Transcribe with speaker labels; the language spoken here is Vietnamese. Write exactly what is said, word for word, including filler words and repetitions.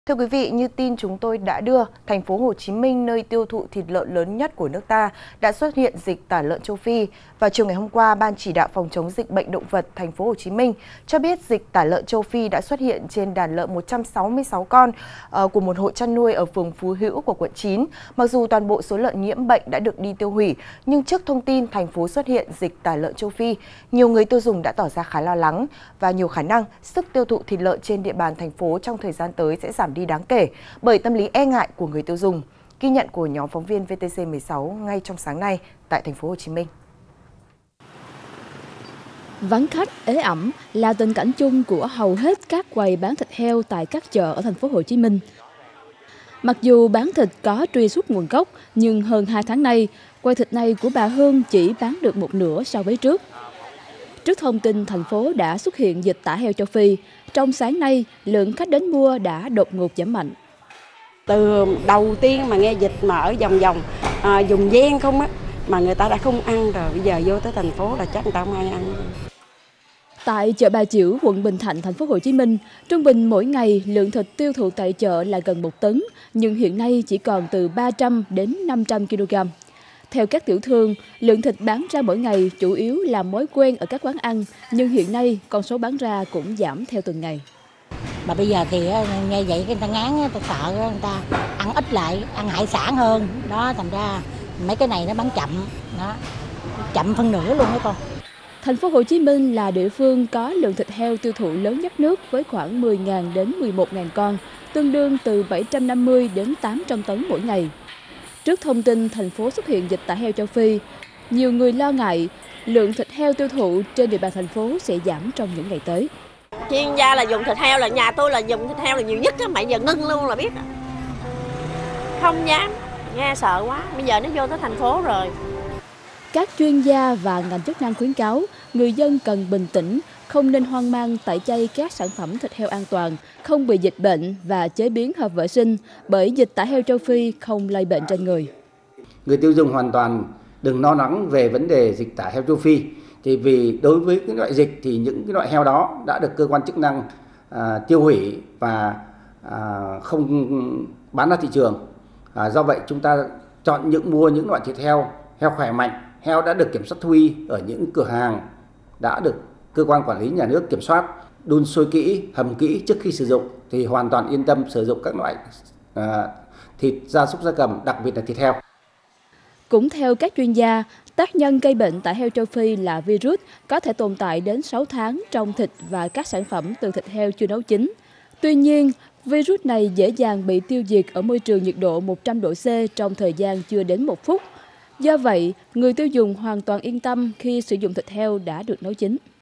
Speaker 1: Thưa quý vị, như tin chúng tôi đã đưa, thành phố Hồ Chí Minh, nơi tiêu thụ thịt lợn lớn nhất của nước ta, đã xuất hiện dịch tả lợn châu Phi. Vào chiều ngày hôm qua, Ban chỉ đạo phòng chống dịch bệnh động vật thành phố Hồ Chí Minh cho biết dịch tả lợn châu Phi đã xuất hiện trên đàn lợn một trăm sáu mươi sáu con uh, của một hộ chăn nuôi ở phường Phú Hữu của quận chín. Mặc dù toàn bộ số lợn nhiễm bệnh đã được đi tiêu hủy, nhưng trước thông tin thành phố xuất hiện dịch tả lợn châu Phi, nhiều người tiêu dùng đã tỏ ra khá lo lắng và nhiều khả năng sức tiêu thụ thịt lợn trên địa bàn thành phố trong thời gian tới sẽ giảm đi đáng kể bởi tâm lý e ngại của người tiêu dùng. Ghi nhận của nhóm phóng viên vê tê xê mười sáu ngay trong sáng nay tại thành phố Hồ Chí Minh.
Speaker 2: Vắng khách, ế ẩm là tình cảnh chung của hầu hết các quầy bán thịt heo tại các chợ ở thành phố Hồ Chí Minh. Mặc dù bán thịt có truy xuất nguồn gốc, nhưng hơn hai tháng nay, quầy thịt này của bà Hương chỉ bán được một nửa so với trước. Trước thông tin thành phố đã xuất hiện dịch tả heo châu Phi, trong sáng nay, lượng khách đến mua đã đột ngột giảm mạnh.
Speaker 3: Từ đầu tiên mà nghe dịch mà ở vòng vòng à, dùng ven không á, mà người ta đã không ăn rồi, bây giờ vô tới thành phố là chắc người ta không ai ăn.
Speaker 2: Tại chợ Bà Chiểu, quận Bình Thạnh, thành phố Hồ Chí Minh, trung bình mỗi ngày lượng thịt tiêu thụ tại chợ là gần một tấn, nhưng hiện nay chỉ còn từ ba trăm đến năm trăm ki lô gam. Theo các tiểu thương, lượng thịt bán ra mỗi ngày chủ yếu là mối quen ở các quán ăn, nhưng hiện nay con số bán ra cũng giảm theo từng ngày.
Speaker 4: Mà bây giờ thì nghe vậy người ta ngán, người ta sợ người ta ăn ít lại, ăn hải sản hơn, đó thành ra mấy cái này nó bán chậm, đó, chậm phân nửa luôn đó con.
Speaker 2: Thành phố Hồ Chí Minh là địa phương có lượng thịt heo tiêu thụ lớn nhất nước với khoảng mười nghìn đến mười một nghìn con, tương đương từ bảy trăm năm mươi đến tám trăm tấn mỗi ngày. Trước thông tin thành phố xuất hiện dịch tả heo châu Phi, nhiều người lo ngại lượng thịt heo tiêu thụ trên địa bàn thành phố sẽ giảm trong những ngày tới.
Speaker 5: Chuyên gia là dùng thịt heo, là nhà tôi là dùng thịt heo là nhiều nhất á, mà giờ ngưng luôn là biết. Không dám, nghe sợ quá, bây giờ nó vô tới thành phố rồi.
Speaker 2: Các chuyên gia và ngành chức năng khuyến cáo người dân cần bình tĩnh, không nên hoang mang tẩy chay các sản phẩm thịt heo an toàn, không bị dịch bệnh và chế biến hợp vệ sinh bởi dịch tả heo châu Phi không lây bệnh trên người.
Speaker 6: Người tiêu dùng hoàn toàn đừng lo lắng về vấn đề dịch tả heo châu Phi. Thì vì đối với cái loại dịch thì những cái loại heo đó đã được cơ quan chức năng à, tiêu hủy và à, không bán ra thị trường. À, do vậy chúng ta chọn những mua những loại thịt heo, heo khỏe mạnh, heo đã được kiểm soát thú y ở những cửa hàng đã được cơ quan quản lý nhà nước kiểm soát, đun sôi kỹ, hầm kỹ trước khi sử dụng thì hoàn toàn yên tâm sử dụng các loại à, thịt gia súc gia cầm, đặc biệt là thịt heo.
Speaker 2: Cũng theo các chuyên gia, tác nhân gây bệnh tả heo châu Phi là virus có thể tồn tại đến sáu tháng trong thịt và các sản phẩm từ thịt heo chưa nấu chín. Tuy nhiên, virus này dễ dàng bị tiêu diệt ở môi trường nhiệt độ một trăm độ C trong thời gian chưa đến một phút. Do vậy, người tiêu dùng hoàn toàn yên tâm khi sử dụng thịt heo đã được nấu chín.